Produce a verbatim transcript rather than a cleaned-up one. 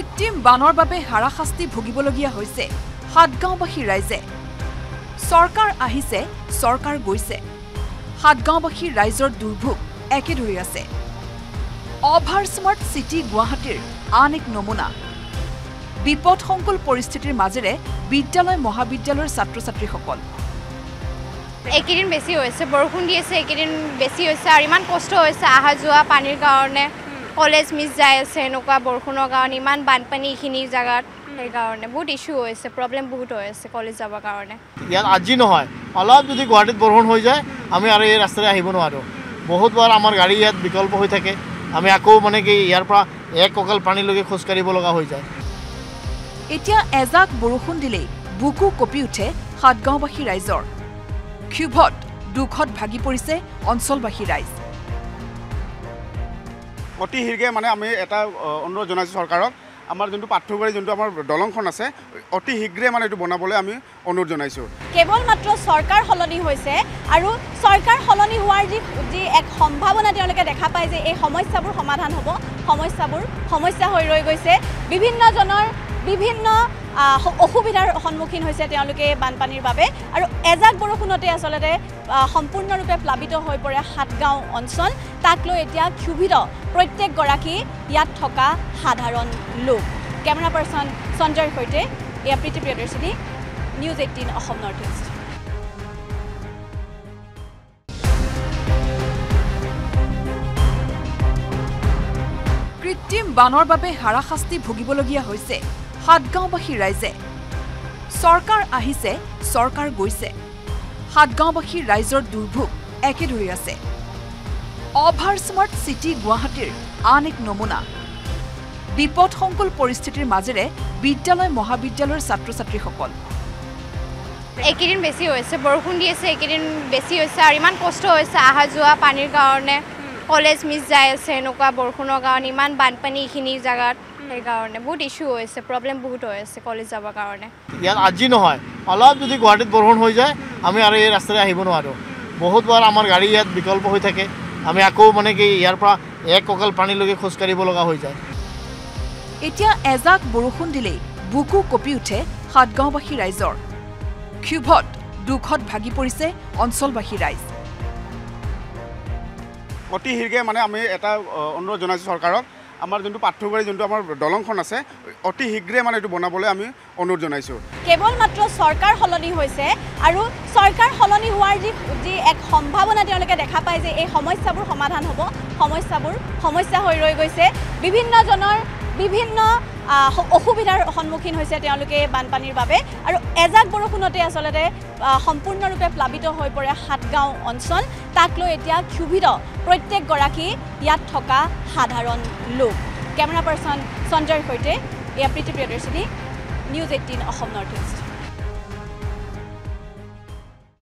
কৃত্ৰিম বানৰ বাবে হাৰাশাস্তি ভুগিবলগীয়া হৈছে সাতগাঁওবাসী ৰাইজে। চৰকাৰ আহিছে, চৰকাৰ গৈছে। সাতগাঁওবাসী ৰাইজৰ দুৰ্ভোগ একেদৰে আছে। অভাৰ স্মাৰ্ট চিটি গুৱাহাটীৰ আন এক নমুনা। বিপদসংকুল পৰিস্থিতিৰ মাজেৰে বিদ্যালয় মহাবিদ্যালয়ৰ ছাত্ৰ ছাত্ৰীসকল এইকেইদিন বেছি হৈছে, বৰষুণ দি আছে, এইকেইদিন বেছি হৈছে আৰু ইমান কষ্ট হৈছে অহা যোৱা পানীৰ কাৰণে। কলেজ মিছ যাই আছে এনেকুৱা বৰষুণৰ কাৰণে, ইমান বানপানী এইখিনি জেগাত, সেইকাৰণে বহুত ইছ্যু হৈছে, প্ৰব্লেম বহুত হৈ আছে কলেজ যাবৰ কাৰণে। ইয়াত আজি নহয়, অলপ যদি গুৱাহাটীত বৰষুণ হৈ যায় আমি আৰু এই ৰাস্তাৰে আহিব নোৱাৰোঁ। বহুতবাৰ আমাৰ গাড়ী ইয়াত বিকল্প হৈ থাকে, আমি আকৌ মানে কি ইয়াৰ পৰা এক কঁকাল পানীলৈকে খোজকাঢ়িব লগা হৈ যায়। এতিয়া এজাক বৰষুণ দিলেই বুকু কঁপি উঠে সাতগাঁওবাসী ৰাইজৰ। ক্ষোভত দুখত ভাগি পৰিছে অঞ্চলবাসী ৰাইজ। অতি শীঘ্ৰে মানে আমি এটা অনুৰোধ জনাইছোঁ চৰকাৰক, আমাৰ যোনটো পাঠ্যপুৰী যোনটো আমাৰ দলংখন আছে অতি শীঘ্ৰে মানে এইটো বনাবলৈ আমি অনুৰোধ জনাইছোঁ। কেৱল মাত্ৰ চৰকাৰ সলনি হৈছে আৰু চৰকাৰ সলনি হোৱাৰ যি যি এক সম্ভাৱনা তেওঁলোকে দেখা পায় যে এই সমস্যাবোৰ সমাধান হ'ব, সমস্যাবোৰ সমস্যা হৈ ৰৈ গৈছে। বিভিন্নজনৰ বিভিন্ন অসুবিধাৰ সন্মুখীন হৈছে তেওঁলোকে বানপানীৰ বাবে আৰু এজাক বৰষুণতে আচলতে সম্পূৰ্ণৰূপে প্লাবিত হৈ পৰে সাতগাঁও অঞ্চল। তাক লৈ এতিয়া ক্ষোভিত প্ৰত্যেকগৰাকী ইয়াত থকা সাধাৰণ লোক। কেমেৰা পাৰ্চন সঞ্জয়ৰ সৈতে এয়া Priti Priyadarshini, news eighteen Assam north east. কৃত্ৰিম বানৰ বাবে হাৰাশাস্তি ভুগিবলগীয়া হৈছে সাতগাঁওবাসী ৰাইজে। চৰকাৰ আহিছে, চৰকাৰ গৈছে। সাতগাঁওবাসী ৰাইজৰ দুৰ্ভোগ একেদৰে আছে। অভাৰ স্মাৰ্ট চিটি গুৱাহাটীৰ আন এক নমুনা। বিপদসংকুল পৰিস্থিতিৰ মাজেৰে বিদ্যালয় মহাবিদ্যালয়ৰ ছাত্ৰ ছাত্ৰীসকল এইকেইদিন বেছি হৈছে, বৰষুণ দি আছে, এইকেইদিন বেছি হৈছে আৰু ইমান কষ্ট হৈছে অহা যোৱা পানীৰ কাৰণে। কলেজ মিছ যাই আছে এনেকুৱা বৰষুণৰ কাৰণে, ইমান বানপানী এইখিনি জেগাত, সেইকাৰণে বহুত ইছ্যু হৈছে, প্ৰব্লেম বহুত হৈ আছে কলেজ যাবৰ কাৰণে। ইয়াত আজি নহয়, অলপ যদি গুৱাহাটীত বৰষুণ হৈ যায় আমি আৰু এই ৰাস্তাৰে আহিব নোৱাৰোঁ। বহুতবাৰ আমাৰ গাড়ী ইয়াত বিকল্প হৈ থাকে, আমি আকৌ মানে কি ইয়াৰ পৰা এক কঁকাল পানীলৈকে খোজকাঢ়িব লগা হৈ যায়। এতিয়া এজাক বৰষুণ দিলেই বুকু কঁপি উঠে সাতগাঁওবাসী ৰাইজৰ। ক্ষোভত দুখত ভাগি পৰিছে অঞ্চলবাসী ৰাইজ। অতি শীঘ্ৰে মানে আমি এটা অনুৰোধ জনাইছোঁ চৰকাৰক, আমাৰ যোনটো পাঠ্যপুৰী যোনটো আমাৰ দলংখন আছে অতি শীঘ্ৰে মানে এইটো বনাবলৈ আমি অনুৰোধ জনাইছোঁ। কেৱল মাত্ৰ চৰকাৰ সলনি হৈছে আৰু চৰকাৰ সলনি হোৱাৰ যি যি এক সম্ভাৱনা তেওঁলোকে দেখা পায় যে এই সমস্যাবোৰ সমাধান হ'ব, সমস্যাবোৰ সমস্যা হৈ ৰৈ গৈছে। বিভিন্নজনৰ বিভিন্ন অসুবিধাৰ সন্মুখীন হৈছে তেওঁলোকে বানপানীৰ বাবে আৰু এজাক বৰষুণতে আচলতে সম্পূৰ্ণৰূপে প্লাবিত হৈ পৰে সাতগাঁও অঞ্চল। তাক লৈ এতিয়া ক্ষোভিত প্ৰত্যেকগৰাকী ইয়াত থকা সাধাৰণ লোক। কেমেৰা পাৰ্চন সঞ্জয়ৰ সৈতে এয়া Priti Priyadarshini, news eighteen Assam north east.